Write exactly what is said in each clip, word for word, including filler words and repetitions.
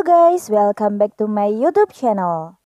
guys, welcome back to my YouTube channel.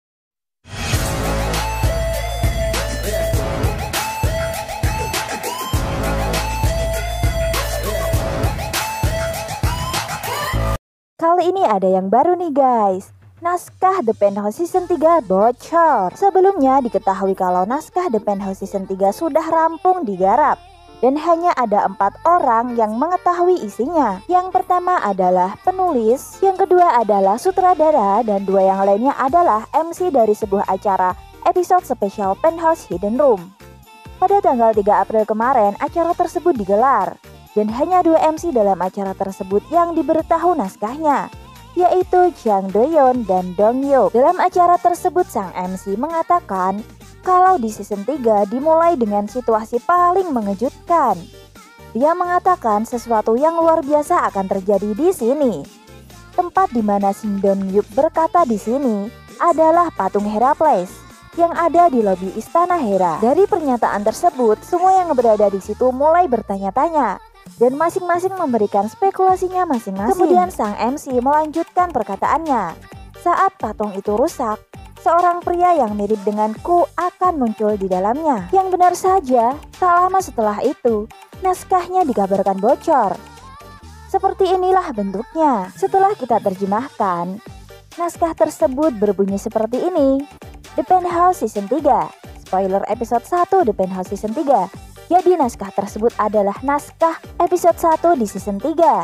Kali ini ada yang baru nih guys. Naskah The Penthouse Season tiga bocor. Sebelumnya diketahui kalau naskah The Penthouse Season tiga sudah rampung digarap dan hanya ada empat orang yang mengetahui isinya. Yang pertama adalah penulis, yang kedua adalah sutradara, dan dua yang lainnya adalah M C dari sebuah acara episode spesial Penthouse Hidden Room. Pada tanggal tiga April kemarin, acara tersebut digelar, dan hanya dua M C dalam acara tersebut yang diberitahu naskahnya, yaitu Jang Do-yeon dan Dong Hyuk. Dalam acara tersebut, sang M C mengatakan kalau di season tiga dimulai dengan situasi paling mengejutkan. Dia mengatakan sesuatu yang luar biasa akan terjadi di sini. Tempat di mana Shin Dong Hyuk berkata di sini adalah patung Heracles yang ada di lobi Istana Hera. Dari pernyataan tersebut, semua yang berada di situ mulai bertanya-tanya dan masing-masing memberikan spekulasinya masing-masing. Kemudian sang M C melanjutkan perkataannya. Saat patung itu rusak, seorang pria yang mirip denganku akan muncul di dalamnya. Yang benar saja, tak lama setelah itu, naskahnya dikabarkan bocor. Seperti inilah bentuknya. Setelah kita terjemahkan, naskah tersebut berbunyi seperti ini. The Penthouse Season tiga. Spoiler episode satu The Penthouse Season tiga. Jadi naskah tersebut adalah naskah episode satu di season tiga.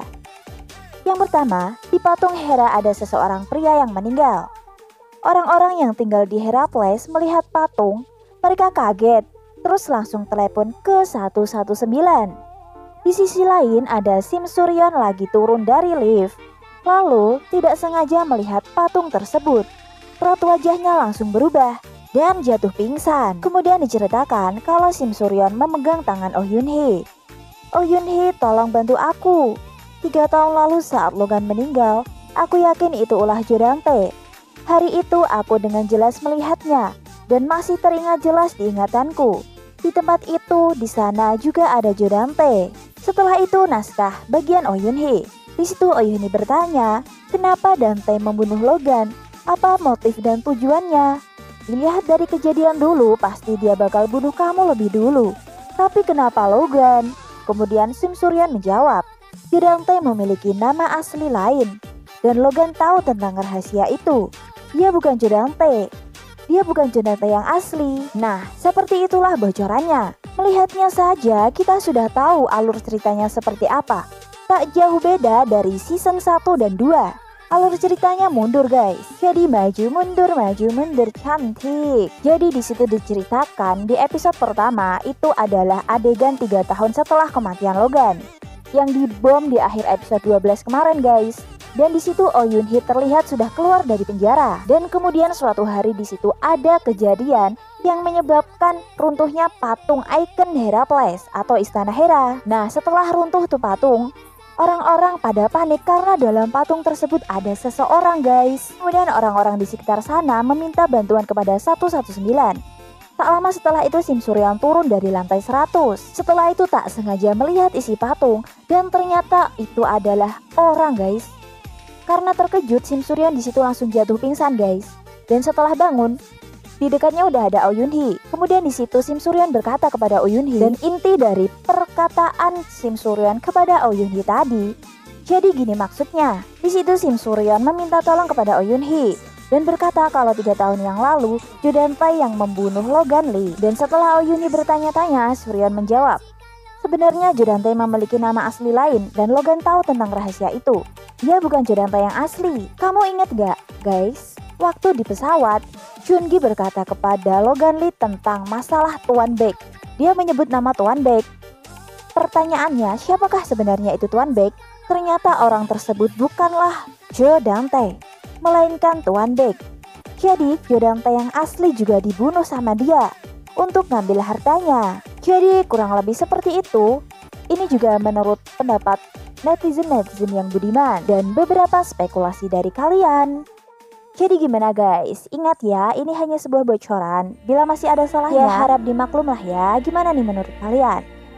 Yang pertama, di patung Hera ada seseorang pria yang meninggal. Orang-orang yang tinggal di Heracles melihat patung, mereka kaget, terus langsung telepon ke satu satu sembilan. Di sisi lain ada Sim Suryon lagi turun dari lift, lalu tidak sengaja melihat patung tersebut. Raut wajahnya langsung berubah dan jatuh pingsan. Kemudian diceritakan kalau Sim Suryon memegang tangan Oh Yoon Hee. Oh Yoon Hee, tolong bantu aku. Tiga tahun lalu saat Logan meninggal, aku yakin itu ulah Jo Dang-tae. Hari itu aku dengan jelas melihatnya dan masih teringat jelas di ingatanku. Di tempat itu, di sana juga ada Jo Dang-tae. Setelah itu naskah bagian Oh Yoon Hee. Di situ Oh Yoon Hee bertanya, kenapa Dang-tae membunuh Logan? Apa motif dan tujuannya? Dilihat dari kejadian dulu, pasti dia bakal bunuh kamu lebih dulu. Tapi kenapa Logan? Kemudian Sim Suryon menjawab, Jo Dang-tae memiliki nama asli lain, dan Logan tahu tentang rahasia itu. Dia bukan Jo Dang-tae. Dia bukan Jo Dang-tae yang asli. Nah, seperti itulah bocorannya. Melihatnya saja kita sudah tahu alur ceritanya seperti apa. Tak jauh beda dari season satu dan dua. Alur ceritanya mundur guys. Jadi maju mundur maju mundur cantik. Jadi di situ diceritakan di episode pertama itu adalah adegan tiga tahun setelah kematian Logan yang dibom di akhir episode dua belas kemarin guys. Dan di situ Oh Yoon Hee terlihat sudah keluar dari penjara. Dan kemudian suatu hari di situ ada kejadian yang menyebabkan runtuhnya patung ikon Heracles atau Istana Hera. Nah, setelah runtuh tuh patung, orang-orang pada panik karena dalam patung tersebut ada seseorang guys. Kemudian orang-orang di sekitar sana meminta bantuan kepada satu satu sembilan. Tak lama setelah itu Sim Suryon turun dari lantai seratus. Setelah itu tak sengaja melihat isi patung dan ternyata itu adalah orang guys. Karena terkejut, Sim Suryon di situ langsung jatuh pingsan guys. Dan setelah bangun, di dekatnya udah ada Oh Yoon Hee. Kemudian di situ Sim Suryon berkata kepada Oh Yoon Hee, dan inti dari perkataan Sim Suryon kepada Oh Yoon Hee tadi, jadi gini maksudnya. Di situ Sim Suryon meminta tolong kepada Oh Yoon Hee dan berkata kalau tiga tahun yang lalu Jo Dang-tae yang membunuh Logan Lee. Dan setelah Oh Yoon Hee bertanya-tanya, Suryon menjawab, sebenarnya Jo Dang-tae memiliki nama asli lain dan Logan tahu tentang rahasia itu. Dia bukan Jo Dang-tae yang asli. Kamu ingat gak guys? Waktu di pesawat, Joon Gi berkata kepada Logan Lee tentang masalah Tuan Baek. Dia menyebut nama Tuan Baek. Pertanyaannya, siapakah sebenarnya itu Tuan Baek? Ternyata orang tersebut bukanlah Jo Dang-tae, melainkan Tuan Baek. Jadi Jo Dang-tae yang asli juga dibunuh sama dia untuk ngambil hartanya. Jadi kurang lebih seperti itu. Ini juga menurut pendapat netizen-netizen yang budiman dan beberapa spekulasi dari kalian. Jadi gimana guys? Ingat ya, ini hanya sebuah bocoran. Bila masih ada salahnya, ya harap dimaklum lah ya. Gimana nih menurut kalian?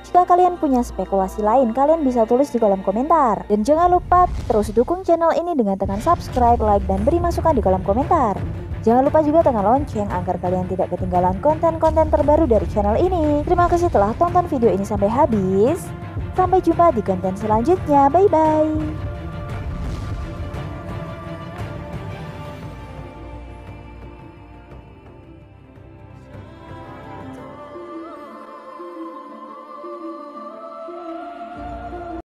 Jika kalian punya spekulasi lain, kalian bisa tulis di kolom komentar. Dan jangan lupa terus dukung channel ini dengan tekan subscribe, like, dan beri masukan di kolom komentar. Jangan lupa juga tekan lonceng agar kalian tidak ketinggalan konten-konten terbaru dari channel ini. Terima kasih telah tonton video ini sampai habis. Sampai jumpa di konten selanjutnya. Bye-bye.